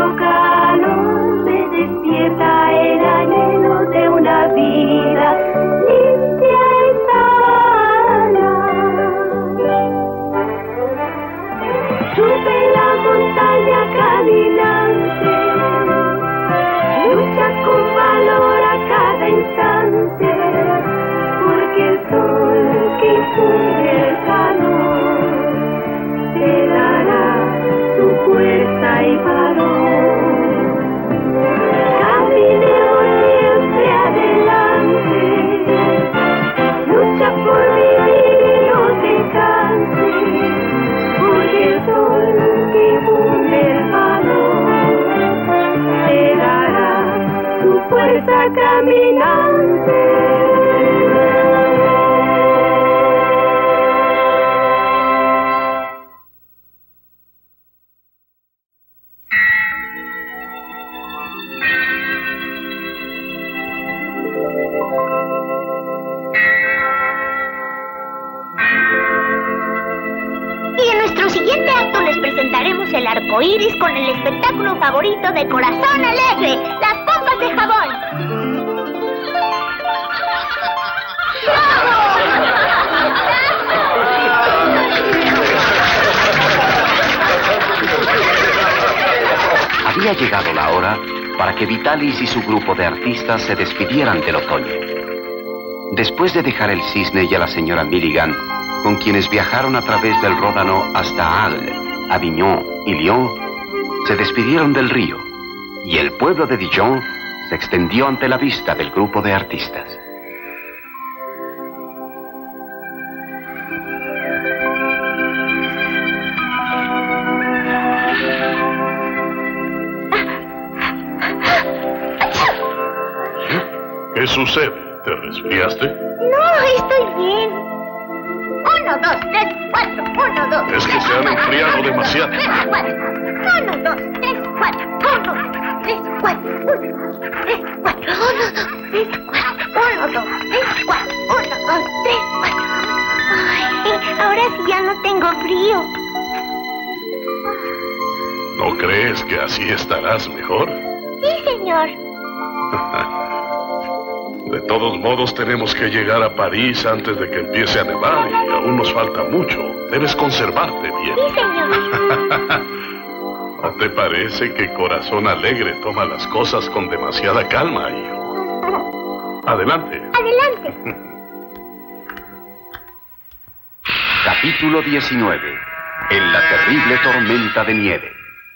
frío calor me despierta el anhelo de una vida limpia y sana. Sube la montaña caminante, lucha con valor a cada instante, porque el sol que infunde el calor te dará su fuerza y valor. Caminemos siempre adelante, lucha por vivir y no te canses, porque el sol que infunde el valor te dará su fuerza caminante. El arco iris con el espectáculo favorito de Corazón Alegre, las pompas de jabón. Había llegado la hora para que Vitalis y su grupo de artistas se despidieran del otoño. Después de dejar el Cisne y a la señora Milligan, con quienes viajaron a través del Ródano hasta Arles, Avignon y Lyon, se despidieron del río, y el pueblo de Dijon se extendió ante la vista del grupo de artistas. ¿Qué sucede? ¿Te resfriaste? No, estoy bien. 1, 2, 3, 4. 1, 2. Es que se han enfriado demasiado. 1, 2, 3, 4. 1, 2, 3, 4. 1, 2, 3, 4. 1, 2, 3, 4. 1, 2, 3, 4. 1, 2, 3, 4. Ay, ahora sí ya no tengo frío. ¿No crees que así estarás mejor? Sí, señor. De todos modos, tenemos que llegar a París antes de que empiece a nevar y aún nos falta mucho. Debes conservarte bien. Sí, señor. ¿No te parece que Corazón Alegre toma las cosas con demasiada calma, hijo? Adelante. Adelante. Capítulo 19. En la terrible tormenta de nieve.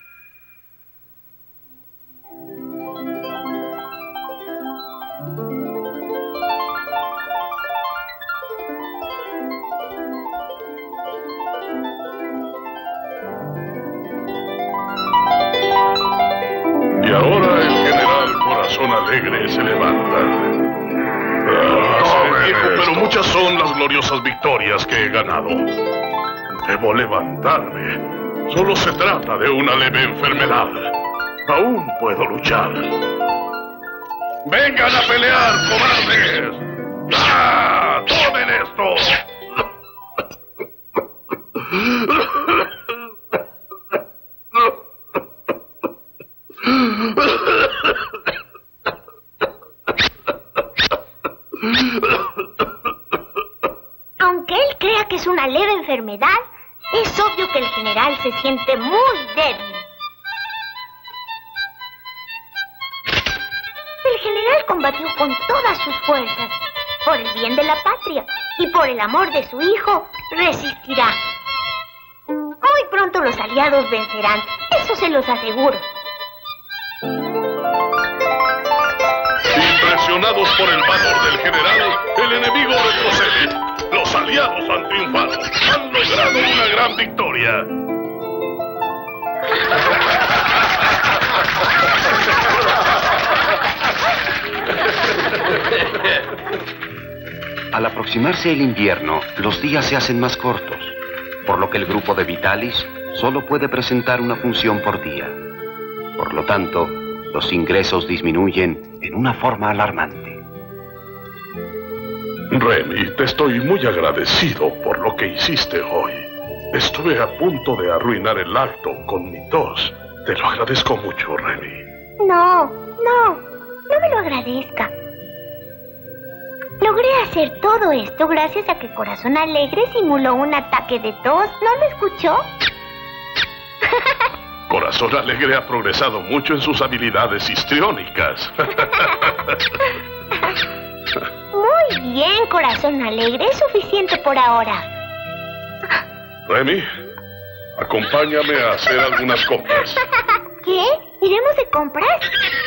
Y ahora el general Corazón Alegre se levanta. Seré viejo, pero muchas son las gloriosas victorias que he ganado. Debo levantarme. Solo se trata de una leve enfermedad. Aún puedo luchar. ¡Vengan a pelear, cobardes! ¡Ah! ¡Tomen esto! Aunque él crea que es una leve enfermedad, es obvio que el general se siente muy débil. El general combatió con todas sus fuerzas. Por el bien de la patria y por el amor de su hijo, resistirá. Muy pronto los aliados vencerán, eso se los aseguro. Impresionados por el valor del general, el enemigo retrocede. Los aliados han triunfado. Han logrado una gran victoria. Al aproximarse el invierno, los días se hacen más cortos, por lo que el grupo de Vitalis solo puede presentar una función por día. Por lo tanto, los ingresos disminuyen en una forma alarmante. Remy, te estoy muy agradecido por lo que hiciste hoy. Estuve a punto de arruinar el acto con mi tos. Te lo agradezco mucho, Remy. No me lo agradezca. Logré hacer todo esto gracias a que Corazón Alegre simuló un ataque de tos. ¿No lo escuchó? Corazón Alegre ha progresado mucho en sus habilidades histriónicas. Muy bien, Corazón Alegre. Es suficiente por ahora. Remy, acompáñame a hacer algunas compras. ¿Qué? ¿Iremos de compras?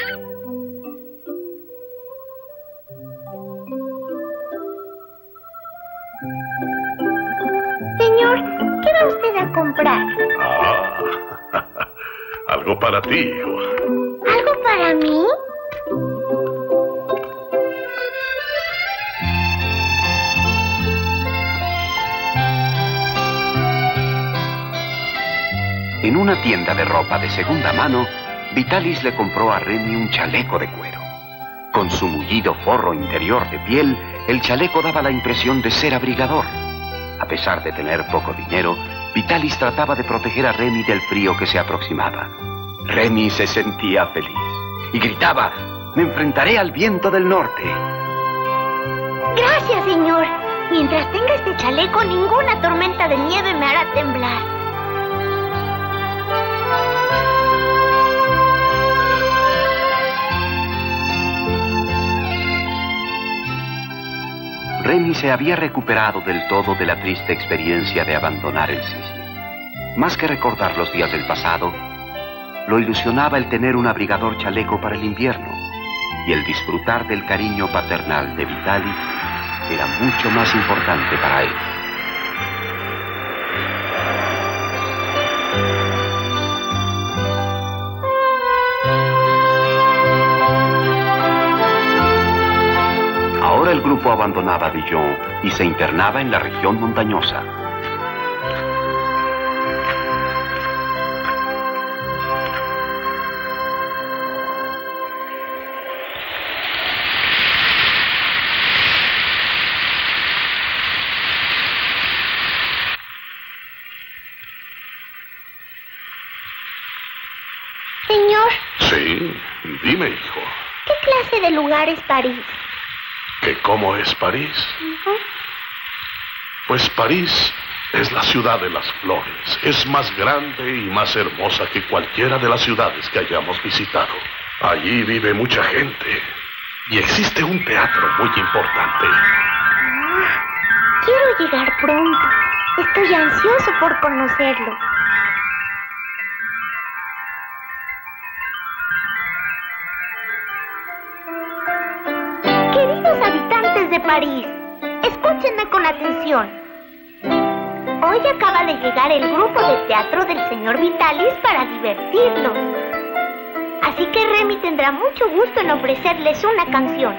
Señor, ¿qué va usted a comprar? Algo para ti, hijo. ¿Algo para mí? En una tienda de ropa de segunda mano, Vitalis le compró a Remy un chaleco de cuero. Con su mullido forro interior de piel, el chaleco daba la impresión de ser abrigador. A pesar de tener poco dinero, Vitalis trataba de proteger a Remy del frío que se aproximaba. Remy se sentía feliz y gritaba: «Me enfrentaré al viento del norte». Gracias, señor. Mientras tenga este chaleco, ninguna tormenta de nieve me hará temblar. Remy se había recuperado del todo de la triste experiencia de abandonar el cisne. Más que recordar los días del pasado, lo ilusionaba el tener un abrigador chaleco para el invierno, y el disfrutar del cariño paternal de Vitalis era mucho más importante para él. Ahora el grupo abandonaba Dijon y se internaba en la región montañosa. Señor. Sí, dime, hijo. ¿Qué clase de lugar es París? ¿Que cómo es París? Pues París es la ciudad de las flores. Es más grande y más hermosa que cualquiera de las ciudades que hayamos visitado. Allí vive mucha gente y existe un teatro muy importante. Quiero llegar pronto. Estoy ansioso por conocerlo. Queridos habitantes de París, escúchenme con atención. Hoy acaba de llegar el grupo de teatro del señor Vitalis para divertirlos. Así que Remy tendrá mucho gusto en ofrecerles una canción.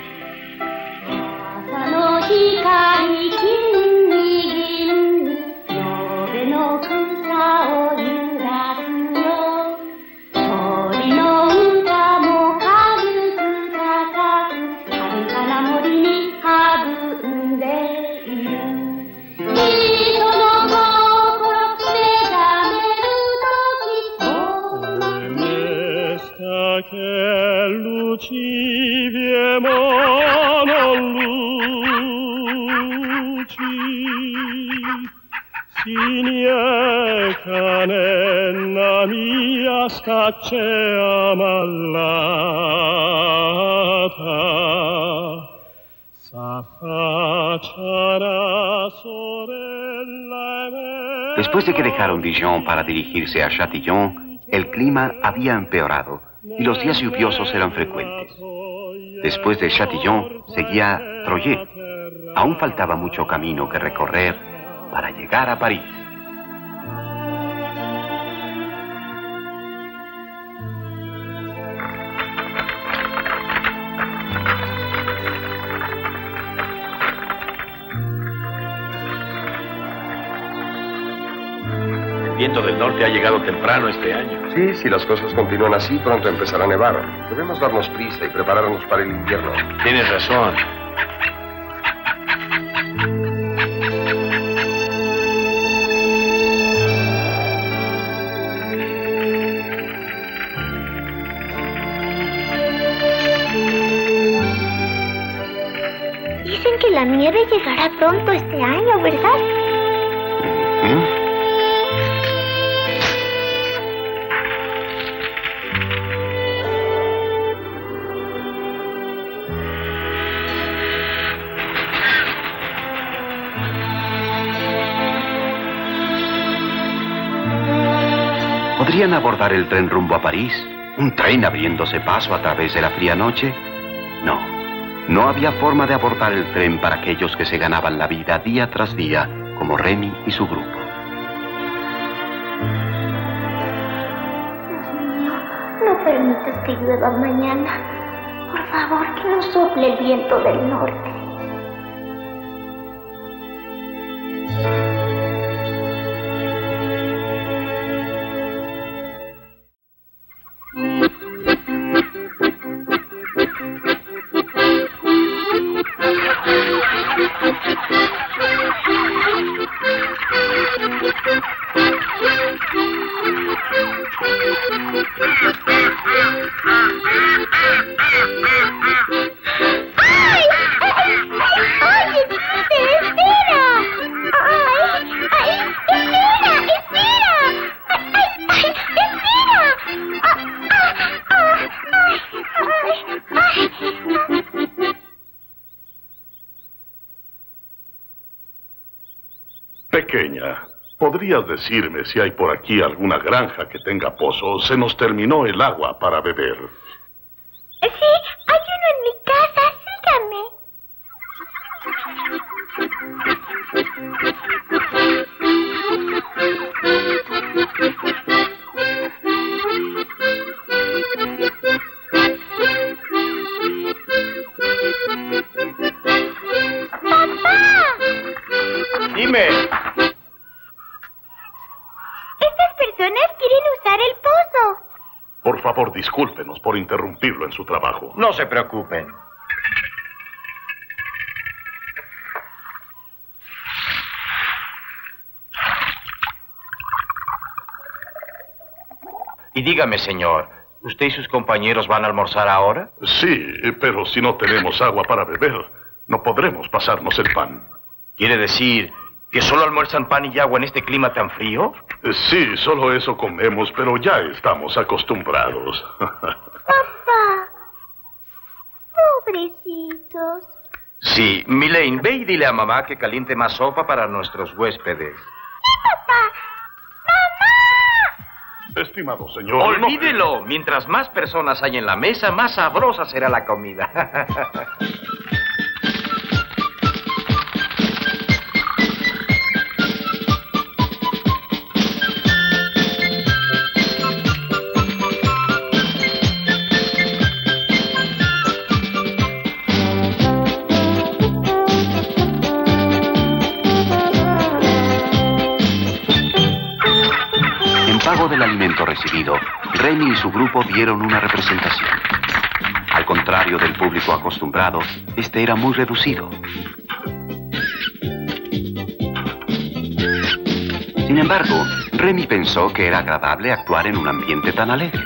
Después de que dejaron Dijon para dirigirse a Châtillon, el clima había empeorado y los días lluviosos eran frecuentes. Después de Châtillon seguía Troyes. Aún faltaba mucho camino que recorrer para llegar a París. El viento del norte ha llegado temprano este año. Sí, si las cosas continúan así, pronto empezará a nevar. Debemos darnos prisa y prepararnos para el invierno. Tienes razón. la nieve llegará pronto este año, ¿verdad? ¿Podrían abordar el tren rumbo a París? ¿Un tren abriéndose paso a través de la fría noche? No, no había forma de abordar el tren para aquellos que se ganaban la vida día tras día, como Remy y su grupo. Dios mío, no permitas que llueva mañana. Por favor, que no sople el viento del norte. Pequeña, ¿podrías decirme si hay por aquí alguna granja que tenga pozo? Se nos terminó el agua para beber. Sí, hay uno en mi casa. Sígame. Dime. Estas personas quieren usar el pozo. Por favor, discúlpenos por interrumpirlo en su trabajo. No se preocupen. Y dígame, señor, ¿usted y sus compañeros van a almorzar ahora? Sí, pero si no tenemos agua para beber, no podremos pasarnos el pan. ¿Quiere decir que solo almuerzan pan y agua en este clima tan frío? Sí, solo eso comemos, pero ya estamos acostumbrados. Papá. Pobrecitos. Sí, Milane, ve y dile a mamá que caliente más sopa para nuestros huéspedes. Papá. ¡Mamá! Estimado señor... Olvídelo. Mientras más personas hay en la mesa, más sabrosa será la comida. Del alimento recibido, Remy y su grupo dieron una representación. Al contrario del público acostumbrado, este era muy reducido. Sin embargo, Remy pensó que era agradable actuar en un ambiente tan alegre.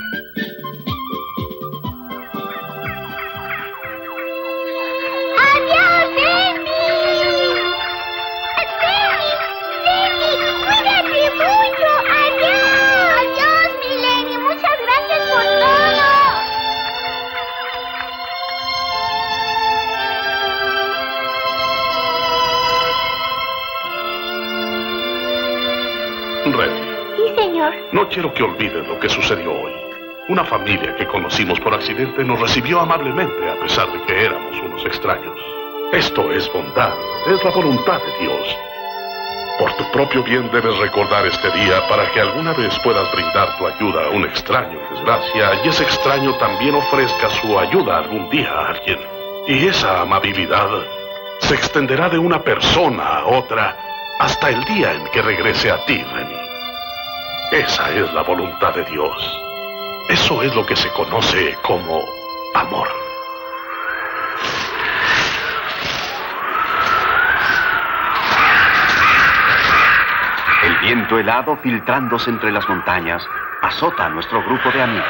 ¡Adiós, Remy! ¡Remy! ¡Cuídate mucho! ¡Adiós! ¡Adiós, Milene! ¡Muchas gracias por todo! Remy, Sí, señor. no quiero que olvides lo que sucedió hoy. Una familia que conocimos por accidente nos recibió amablemente a pesar de que éramos unos extraños. Esto es bondad, es la voluntad de Dios. Por tu propio bien debes recordar este día para que alguna vez puedas brindar tu ayuda a un extraño en desgracia y ese extraño también ofrezca su ayuda algún día a alguien. Y esa amabilidad se extenderá de una persona a otra hasta el día en que regrese a ti, Remy. Esa es la voluntad de Dios. Eso es lo que se conoce como amor. El viento helado, filtrándose entre las montañas, azota a nuestro grupo de amigos.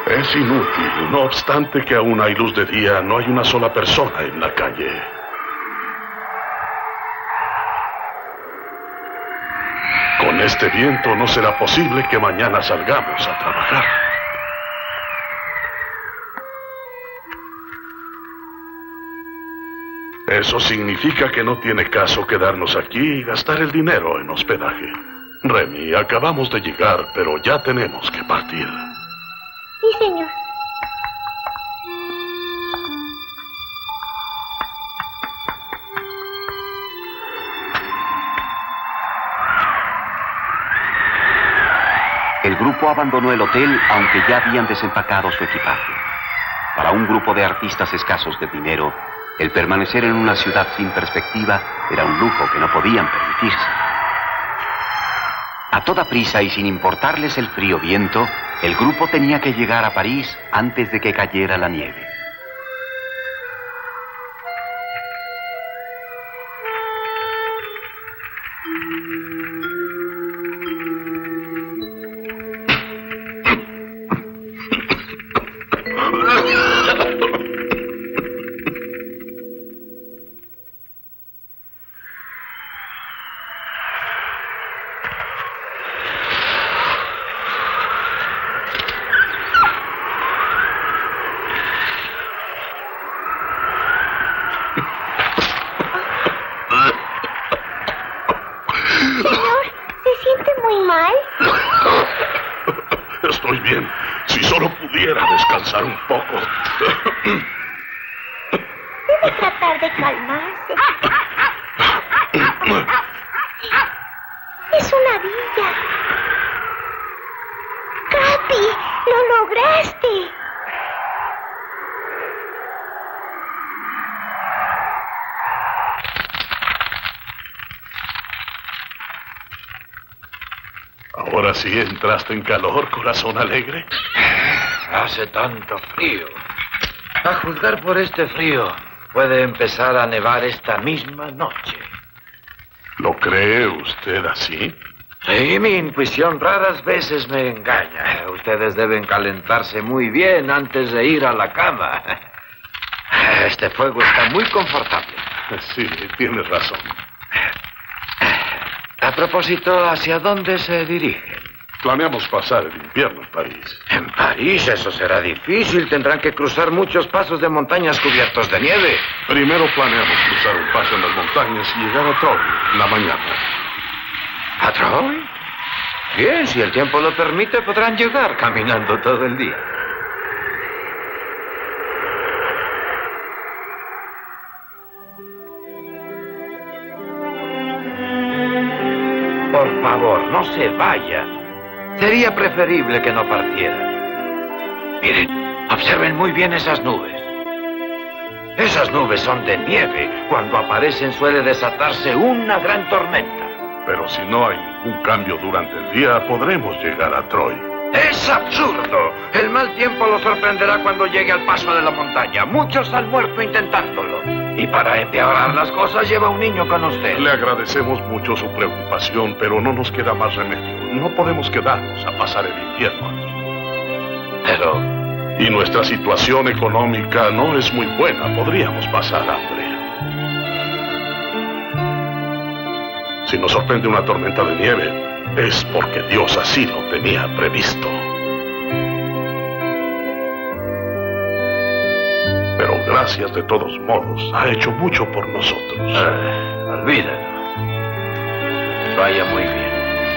Es inútil. No obstante que aún hay luz de día, no hay una sola persona en la calle. Con este viento no será posible que mañana salgamos a trabajar. Eso significa que no tiene caso quedarnos aquí y gastar el dinero en hospedaje. Remy, acabamos de llegar, pero ya tenemos que partir. Sí, señor. El grupo abandonó el hotel, aunque ya habían desempacado su equipaje. Para un grupo de artistas escasos de dinero, el permanecer en una ciudad sin perspectiva era un lujo que no podían permitirse. A toda prisa y sin importarles el frío viento, el grupo tenía que llegar a París antes de que cayera la nieve. Estoy bien. Si solo pudiera descansar un poco. Debe tratar de calmarse. Es una villa. ¡Capi! ¡Lo lograste! Ahora sí entraste en calor, corazón alegre. Hace tanto frío. A juzgar por este frío, puede empezar a nevar esta misma noche. ¿Lo cree usted así? Sí, mi intuición raras veces me engaña. Ustedes deben calentarse muy bien antes de ir a la cama. Este fuego está muy confortable. Sí, tiene razón. A propósito, ¿hacia dónde se dirigen? Planeamos pasar el invierno en París. En París, eso será difícil. Tendrán que cruzar muchos pasos de montañas cubiertos de nieve. Primero planeamos cruzar un paso en las montañas y llegar a Troyes en la mañana. ¿A Troyes? Bien, si el tiempo lo permite, podrán llegar caminando todo el día. Por favor, no se vayan. Sería preferible que no partieran. Miren, observen muy bien esas nubes. Esas nubes son de nieve. Cuando aparecen suele desatarse una gran tormenta. Pero si no hay ningún cambio durante el día, podremos llegar a Troyes. ¡Es absurdo! El mal tiempo lo sorprenderá cuando llegue al paso de la montaña. Muchos han muerto intentándolo. Y para empeorar las cosas, lleva un niño con usted. Le agradecemos mucho su preocupación, pero no nos queda más remedio. No podemos quedarnos a pasar el invierno aquí. Pero... Y nuestra situación económica no es muy buena. Podríamos pasar hambre. Si nos sorprende una tormenta de nieve, es porque Dios así lo tenía previsto. Pero gracias de todos modos, ha hecho mucho por nosotros. Olvídalo. Vaya muy bien.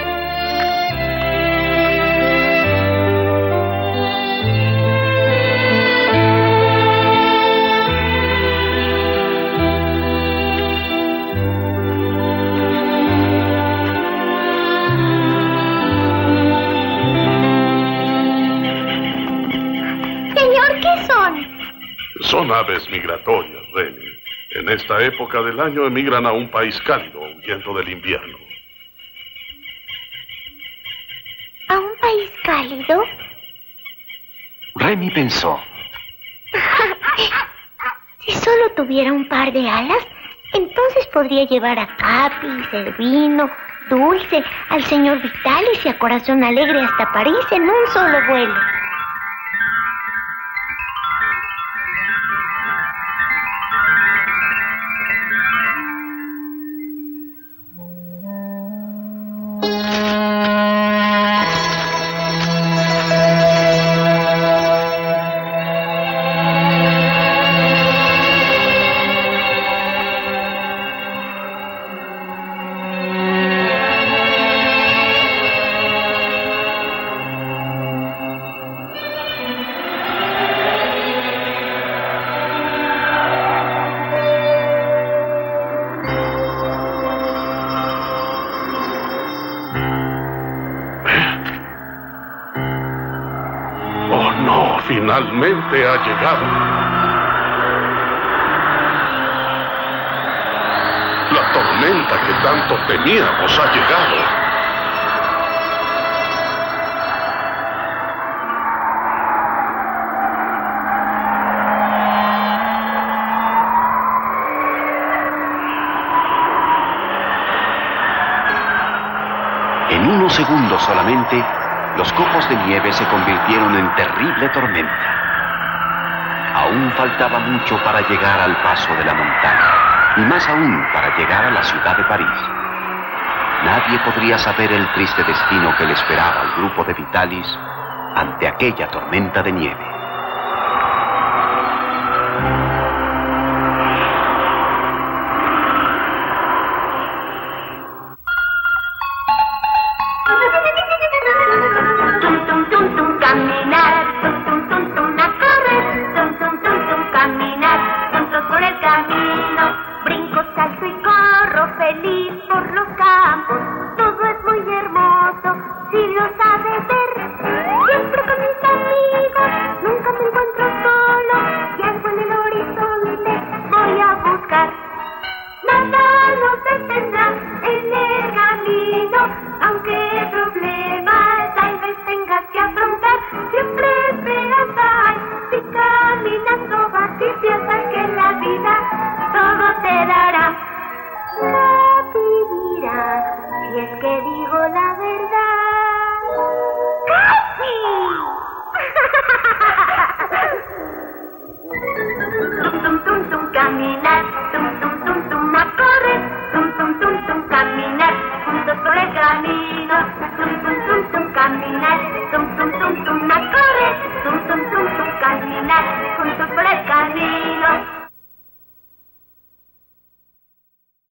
Son aves migratorias, Remy. En esta época del año emigran a un país cálido, huyendo del invierno. ¿A un país cálido? Remy pensó. Si solo tuviera un par de alas, entonces podría llevar a Capi, Servino, Dulce, al señor Vitalis y a Corazón Alegre hasta París en un solo vuelo. finalmente ha llegado. La tormenta que tanto temíamos ha llegado. En unos segundos solamente, los copos de nieve se convirtieron en terrible tormenta. Aún faltaba mucho para llegar al paso de la montaña, y más aún para llegar a la ciudad de París. Nadie podría saber el triste destino que le esperaba al grupo de Vitalis ante aquella tormenta de nieve. Si lo sabes ver, siempre con mis amigos.